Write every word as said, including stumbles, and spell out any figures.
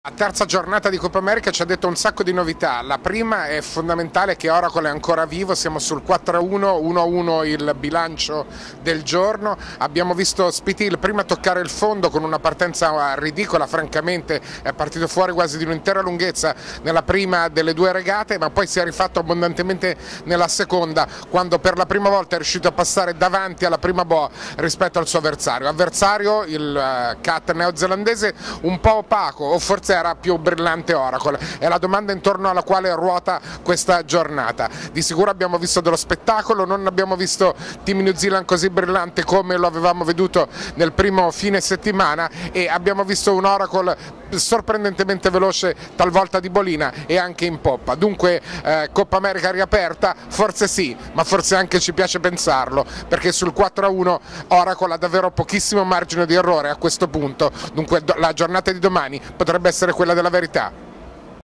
La terza giornata di Coppa America ci ha detto un sacco di novità. La prima è fondamentale che Oracle è ancora vivo, siamo sul quattro a uno, uno a uno il bilancio del giorno. Abbiamo visto Spitil prima toccare il fondo con una partenza ridicola, francamente è partito fuori quasi di un'intera lunghezza nella prima delle due regate, ma poi si è rifatto abbondantemente nella seconda, quando per la prima volta è riuscito a passare davanti alla prima boa rispetto al suo avversario. Avversario, il cat neozelandese, un po' opaco, o forse era più brillante Oracle, è la domanda intorno alla quale ruota questa giornata. Di sicuro abbiamo visto dello spettacolo, non abbiamo visto Team New Zealand così brillante come lo avevamo veduto nel primo fine settimana, e abbiamo visto un Oracle sorprendentemente veloce, talvolta di bolina e anche in poppa. Dunque eh, Coppa America riaperta? Forse sì, ma forse anche ci piace pensarlo, perché sul quattro a uno Oracle ha davvero pochissimo margine di errore a questo punto. Dunque la giornata di domani potrebbe essere quella della verità.